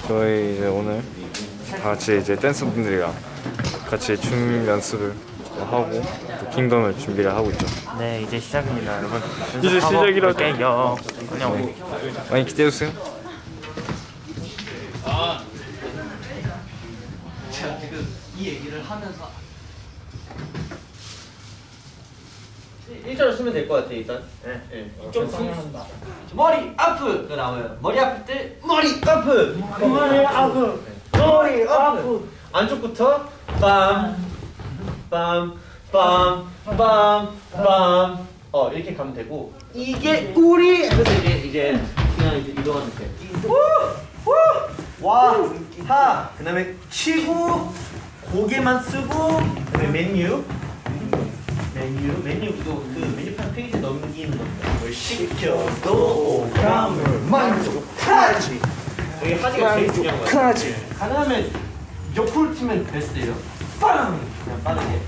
저희 이제 오늘 다 같이 이제 댄서분들이랑 같이 춤 연습을 하고 또 킹덤을 준비를 하고 있죠. 네, 이제 시작입니다, 여러분. 이제 시작이라고. 볼게요. 안녕. 많이 기대해 주세요. 제가 지금 이 얘기를 하면서 1절을 쓰면 될 것 같아 일단. 네. 좀 상한다. 머리 아프가 나와요. 머리 아플 때 머리 아프. 머리 아프. 머리 아프. 안쪽부터 빰빰빰빰빰. 이렇게 가면 되고 이게 우리. 그래서 이제 그냥 이제 이동하면 돼. 와, 하. 그다음에 치고 고개만 쓰고 그다음에 메뉴 그거 그 메뉴판 페이지 넘기는 겁니다. 뭘 시켜도 오감을 만족하지. 여기 하지가 제일 중요한 거야. 가능하면 옆으로 치면 베스트예요. 빵! 그냥 빠르게.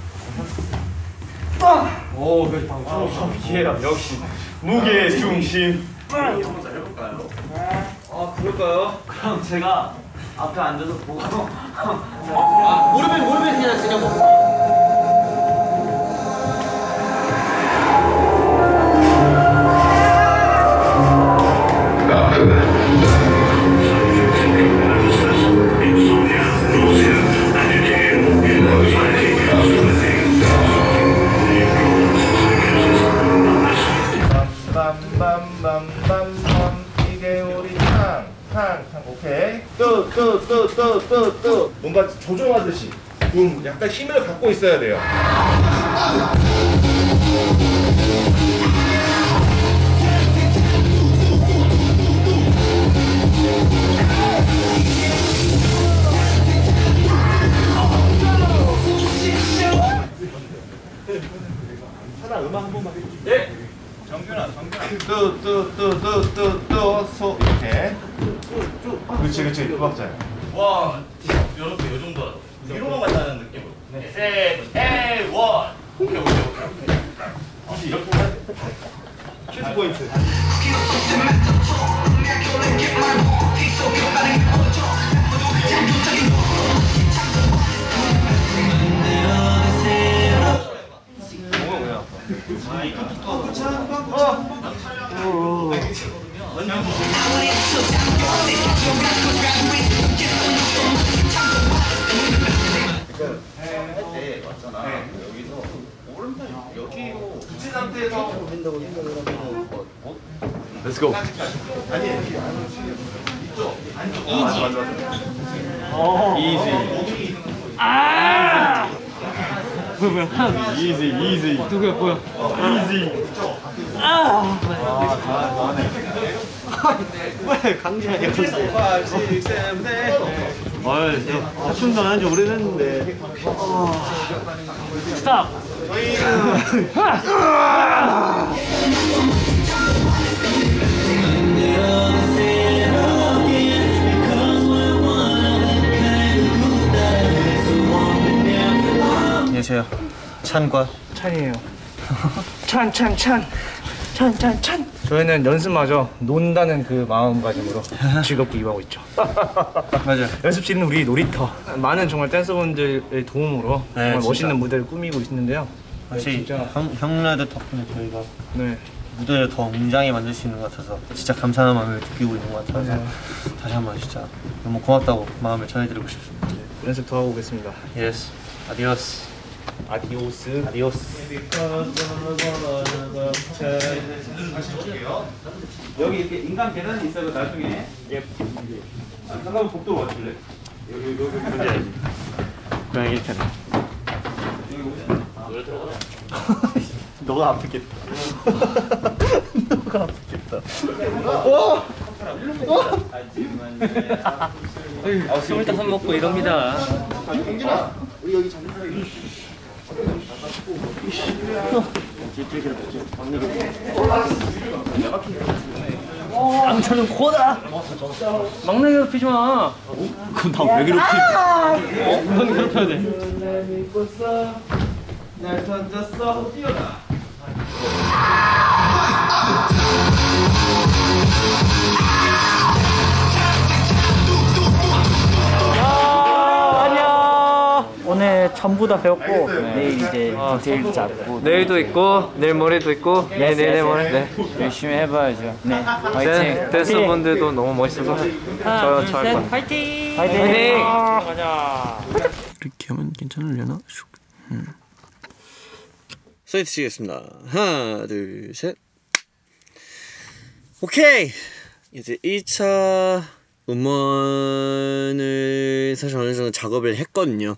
빵! 오, 그 방금 기회람 역시 무게 중심. 한번 잘 해볼까요? 그럴까요? 그럼 제가 앞에 앉아서 보고. 무릎에 그냥 먹고. 빰빰빰빰빰빰 이게 우리 탕 오케이 또 뭔가 조종하듯이 약간 힘을 갖고 있어야 돼요. 하나 음악 한 번만 해주세요. 네. 정균아 또 이렇게 그렇지 그 박자야. 와, 여러분 요 정도 위로만 간다는 느낌으로. 네. 셋, 원. 오케이. 혹시 이렇게 큐트 포인트. 할때 왔잖아. 여기서 오른팔 여기로 붙인 상태에서 된다고 생각을 하면 Let's go. 아니 이쪽 안쪽. 맞아. Easy. 뭐야? Easy. 누구야? 뭐야? Easy. 왜 강제하냐? 5, 6, 7, 8. 춤도 안 한 지 오래됐는데. 스탑. 안녕하세요. 찬과 찬이에요. 찬. 저희는 연습마저 논다는 그 마음가짐으로 즐겁게 임하고 있죠. 맞아요. 연습실은 우리 놀이터. 많은 정말 댄서분들의 도움으로 정말 진짜. 멋있는 무대를 꾸미고 있는데요. 사실 형라들 덕분에 저희가 네. 무대를 더 웅장히 만들 수 있는 것 같아서 진짜 감사한 마음을 느끼고 있는 것 같아서 다시 한번 진짜 너무 고맙다고 마음을 전해드리고 싶습니다. 연습 더 하고 오겠습니다. 예스. 아디오스. 여기 이렇게 인간 계단이 있어요. 나중에. 예. 잠깐만 복도 와줄래? 여기 문제야지. 그냥 이렇게. 너가 아프겠다. 너가 아프겠다. 25 먹고 이럽니다. 경진아 우리 여기 잠깐. 앙차는 코다. 막내 괴롭히지 마. 그럼 나 왜 괴롭히? 넌 괴롭혀야 돼. 날 던졌어. 뛰어라. 전부 다 배웠고 내일 이제 디테일도 잡고 내일도 있고 내일 모레도 있고 내일 모레. 네. 열심히 해봐야죠. 네, 화이팅. 댄서분들도 너무 멋있어서 저할 거예요. 화이팅. 가자. 이렇게 하면 괜찮으려나? 사이트 치겠습니다. 하나, 둘, 셋. 오케이. 이제 1차 음원을 사실 어느 정도 작업을 했거든요.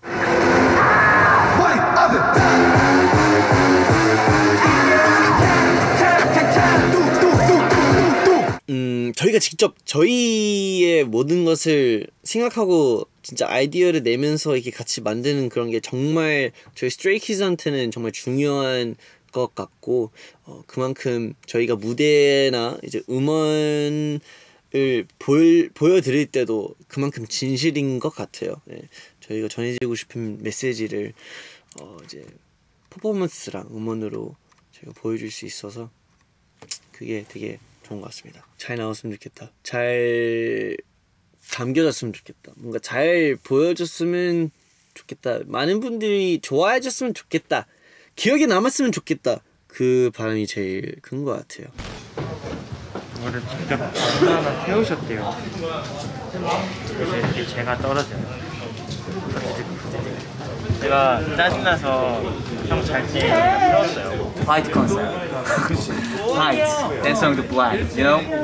저희가 직접 저희의 모든 것을 생각하고 진짜 아이디어를 내면서 이렇게 같이 만드는 그런 게 정말 저희 스트레이키즈한테는 정말 중요한 것 같고, 그만큼 저희가 무대나 이제 음원을 보여드릴 때도 그만큼 진실인 것 같아요. 네. 저희가 전해지고 싶은 메시지를 이제 퍼포먼스랑 음원으로 저희가 보여줄 수 있어서 그게 되게 좋은 것 같습니다. 잘 나왔으면 좋겠다. 잘 담겨졌으면 좋겠다. 뭔가 잘 보여줬으면 좋겠다. 많은 분들이 좋아해줬으면 좋겠다. 기억에 남았으면 좋겠다. 그 바람이 제일 큰 것 같아요. 이거를 직접 하나 태우셨대요. 그래서 이렇게 제가 떨어져요. 제가 짜증나서 형 잘 때 태웠어요. 화이트 컨셉. 화이트. 댄스형도 블라이트. You know?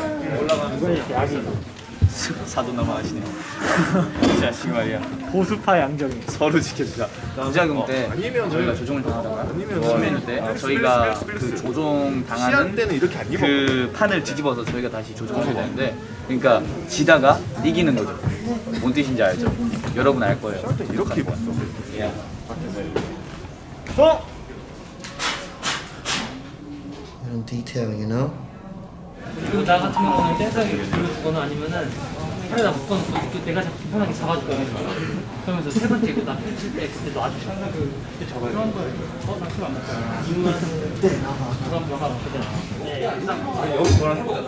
사도 넘어가시네요. 진짜 지금 말이야. 보수파 양정이 서로 지켜주자. 부작용 때 저희가 조종을 당하다가 심해일 때 저희가 그 조종 당하는 그 판을 뒤집어서 저희가 다시 조종을 해야 되는데, 그러니까 지다가 이기는 거죠. 뭔 뜻인지 알죠? 여러분 알 거예요. 이렇게 봤어. 이런 디테일, you know? 그리고 나 같은 경우는 댄스하게 들어주거나 아니면은 팔에다 묶어놓고 이렇게 내가 잡고 편하게 잡아줄 거야. 그러면서 세 번째 이거 나 펼칠 때 그때 놔주잖아. 그때 저거 그런 거예요. 나 필요 안 먹어. 이유는 네 나가. 그럼 너가 먹거든. 네. 여기 저랑 해보자.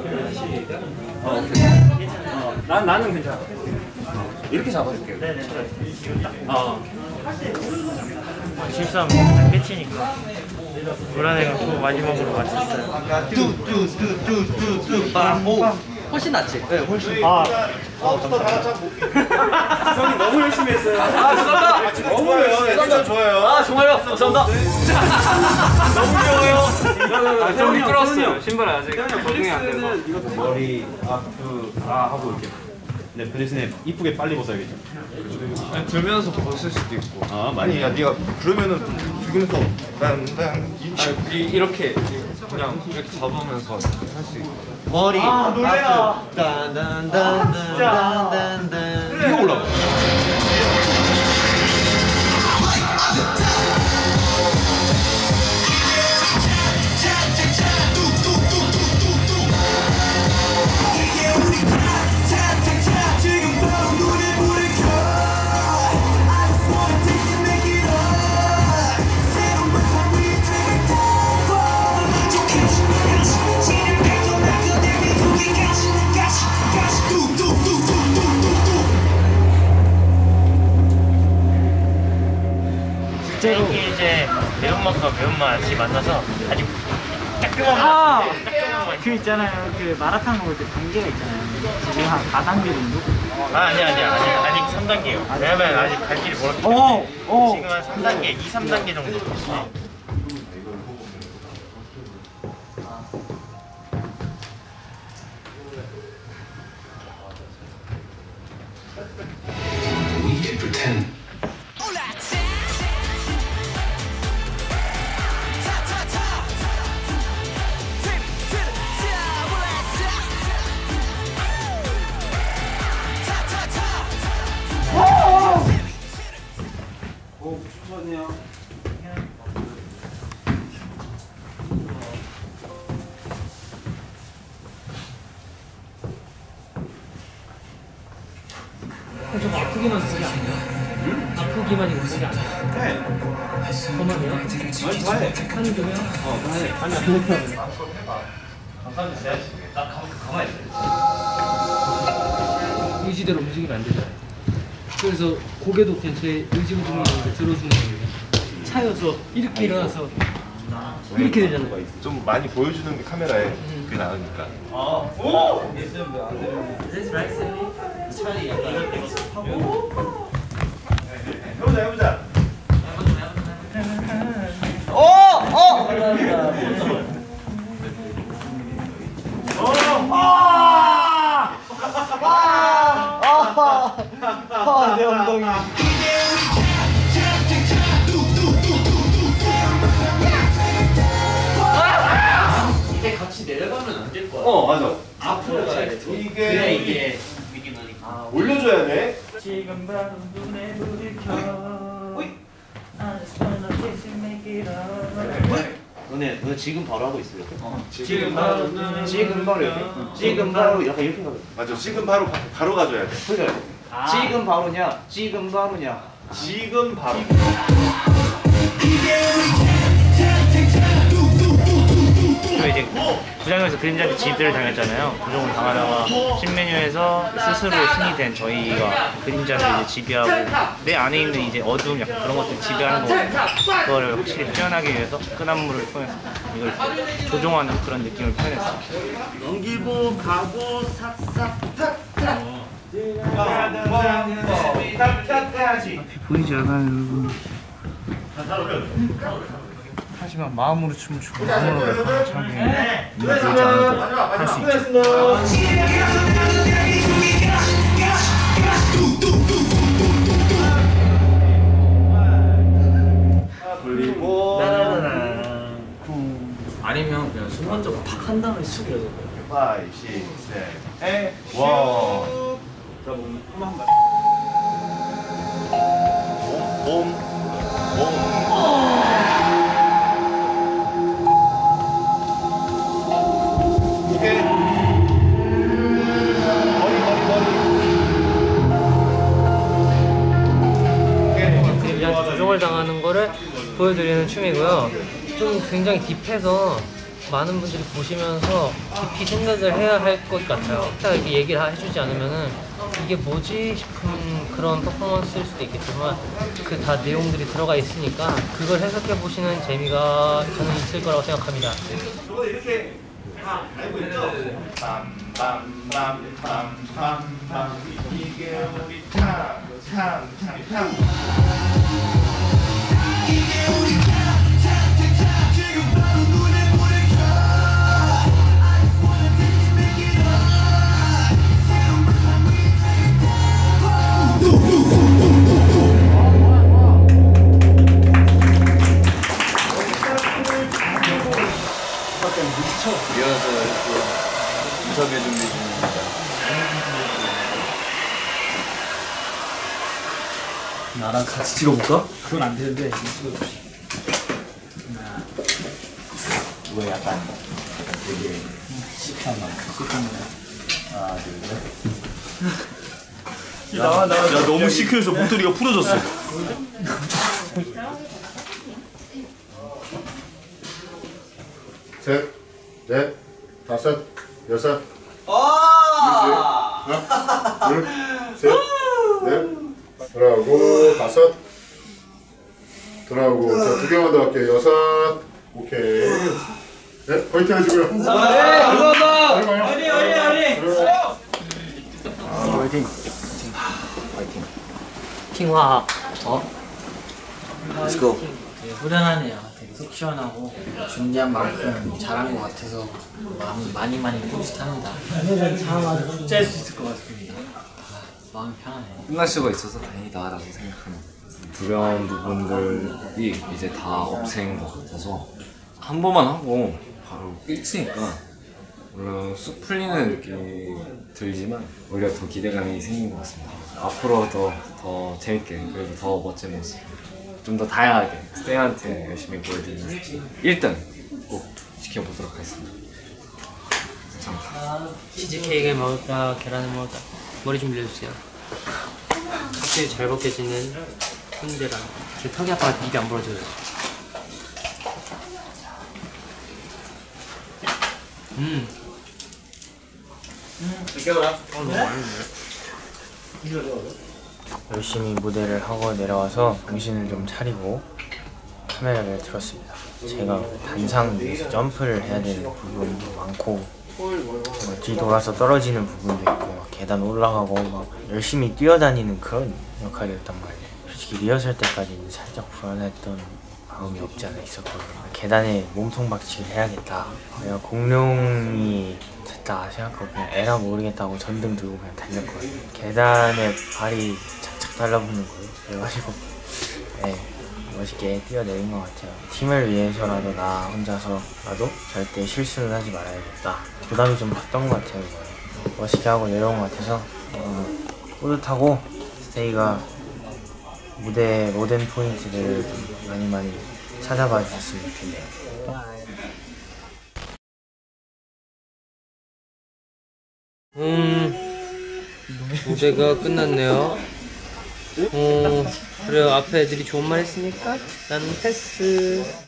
나는 괜찮아. 이렇게 잡아줄게요. 네네. 실수하면 끝이니까. 불안해갖고 마지막으로 맞췄어요. 훨씬 낫지? 네, 훨씬. 너무 열심히 했어요. 감사합니다. 좋아요. 진짜 좋아요. 정말요? 감사합니다. 너무 귀여워요. 좀 미끄러웠어요. 신발 아직 적응이 안 돼서. 머리 하고 이렇게. 네, 그 대신에 이쁘게 빨리 벗어야겠죠. 들면서 벗을 수도 있고. 아, 많이. 야, 네가 그러면은 지금부터 이렇게 그냥 이렇게 잡으면서 할 수 있고. 머리. 놀래라. 딴딴딴딴딴딴. 이거 올라가. 이게 이제 매운맛과 매운맛이 만나서 아주 따끔한 그 있잖아요. 그 마라탕 먹을 때 단계가 있잖아요. 지금 한 4단계 정도? 아니야. 아직 3단계예요. 왜냐면 아직 갈 길이 멀었기 때문에 지금 한 3단계, 2, 3단계 정도 됐어요. 저거 아프기만 그게 아니야? 아프기만 이거 그게 아니야? 네. 그만해요? 좋아해. 하는 중이야? 가만히 있어. 의지대로 움직이면 안 되잖아요. 그래서 고개도 그냥 제 의지부동이 들어주는 거예요. 차여서 이렇게 일어나서 이렇게 되잖아요. 좀 많이 보여주는 게 카메라에 그게 나으니까. 해보자. 내 엉덩이. 이게 같이 내려가면 안 될 거야. 맞아. 앞으로 가야 돼. 이게 올려줘야 돼. 지금 바로 눈에 불을 켜. I just wanna kiss and make it up. 너네 지금 바로 하고 있어요. 지금 바로 눈에 지금 바로 이렇게. 지금 바로 약간 이렇게 가거든. 맞아. 지금 바로 가줘야 돼. 그래. 지금 바로냐? 지금 바로냐? 지금 바로. 저 이제 부장에서 그림자한테 지배를 당했잖아요. 조종을 당하다가 신메뉴에서 스스로 신이 된 저희가 그림자를 이제 지배하고 내 안에 있는 이제 어두움 약간 그런 것들 지배하는 거 그거를 확실히 표현하기 위해서 끈안무를 통해서 이걸 조종하는 그런 느낌을 표현했어요. 넘기고 가고 삭삭 탁탁. 보이지 않아요, 여러분. 하지만 마음으로 춤을 추고 마음으로 랩하는 참이 눈에 보이지 않아도 할 수 있죠. 돌리고. 아니면 그냥 순간적으로 팍 한 다음에 쑥 이러서 5, 6, 7, 8. 와. 몸. 오케이. 그냥 조종을 당하는 거를 보여드리는 춤이고요. 좀 굉장히 딥해서 많은 분들이 보시면서 깊이 생각을 해야 할 것 같아요. 딱 이렇게 얘기를 해주지 않으면은 이게 뭐지 싶은 그런 퍼포먼스일 수도 있겠지만 그 다 내용들이 들어가 있으니까 그걸 해석해 보시는 재미가 저는 있을 거라고 생각합니다. 저거 이렇게 다 알고 있죠? 빰빰빰빰빰빰 이게 우리 참. 리허설 인터뷰 준비 중입니다. 나랑 같이 찍어볼까? 그건 안 되는데 이거 약간 되게 시크한 거. 하나, 둘, 셋. 야 너무 시크해서 목도리가 풀어졌어. 셋, 넷, 다섯, 여섯. 하나, 둘, 셋, 넷. 돌아오고 다섯. 돌아오고 자 2개만 더 할게요. 여섯. 오케이. 네, 포인트 해주고요. 네, 감사합니다. 화이팅! 킹화 Let's go. 되게 후련하네요. 되게 속 시원하고 준비한 만큼 잘한 것 같아서 마음이 많이 뿌듯합니다. 오늘은 잘 숙제할 수 있을 것 같습니다. 마음이 편하네요. 끝날 수가 있어서 다행이다라고 생각합니다. 불편한 부분들이 이제 다 없앤 것 같아서 한 번만 하고 바로 끝이니까 물론 쑥 풀리는 느낌이 들지만 오히려 더 기대감이 생긴 것 같습니다. 앞으로 더 재밌게 그리고 더 멋진 모습 좀 더 다양하게 스테이한테 열심히 보여드리는 1등 꼭 지켜보도록 하겠습니다. 감사합니다. 치즈케이크를 먹을까 계란을 먹을까 머리 좀 빌려주세요. 갑자기 잘 벗겨지는 훈대랑 제 턱이 아파서 입이 안 벌어져요. 느껴라. 너무 맛있네. 열심히 무대를 하고 내려와서 정신을 좀 차리고 카메라를 들었습니다. 제가 단상 위에서 점프를 해야 되는 부분도 많고 뒤돌아서 떨어지는 부분도 있고 막 계단 올라가고 막 열심히 뛰어다니는 그런 역할이었단 말이에요. 솔직히 리허설 때까지는 살짝 불안했던 마음이 없지 않아 있었거든요. 계단에 몸통 박치기를 해야겠다. 내가 공룡이 됐다 생각하고 그냥 에라 모르겠다고 전등 들고 그냥 달렸거든요. 계단에 발이 착착 달라붙는 거예요. 그래가지고 네, 멋있게 뛰어내린 것 같아요. 팀을 위해서라도 나 혼자서라도 절대 실수를 하지 말아야겠다. 부담이 좀 컸던 것 같아요. 이번에. 멋있게 하고 내려온 것 같아서 뿌듯하고 스테이가 무대의 모든 포인트들을 좀 많이 찾아봐 주셨으면 좋겠네요. 무대가 끝났네요. 그래요. 앞에 애들이 좋은 말 했으니까 나는 패스.